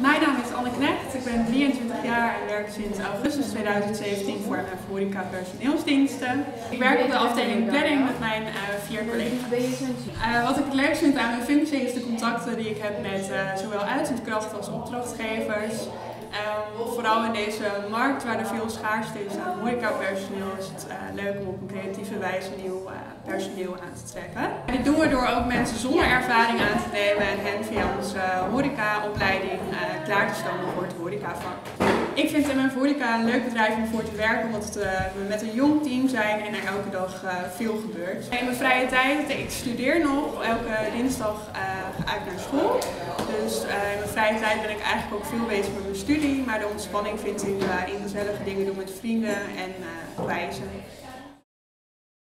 Mijn naam is Anne Knecht, ik ben 23 jaar en werk sinds augustus 2017 voor mijn horeca personeelsdiensten. Ik werk op de afdeling planning met mijn 4 collega's. Wat ik het leukst vind aan mijn functie is de contacten die ik heb met zowel uitzendkrachten als opdrachtgevers. Vooral in deze markt waar er veel schaarste is aan horecapersoneel is het leuk om op een creatieve wijze nieuw personeel aan te trekken. Dit doen we door ook mensen zonder ervaring aan te nemen en hen via onze horecaopleiding klaar te stomen voor het horecavak. Ik vind MF Horeca een leuk bedrijf om voor te werken omdat we met een jong team zijn en er elke dag veel gebeurt. In mijn vrije tijd, ik studeer nog, elke dinsdag ga ik naar school. Dus in mijn vrije tijd ben ik eigenlijk ook veel bezig met mijn studie, maar de ontspanning vind ik in gezellige dingen doen met vrienden en reizen.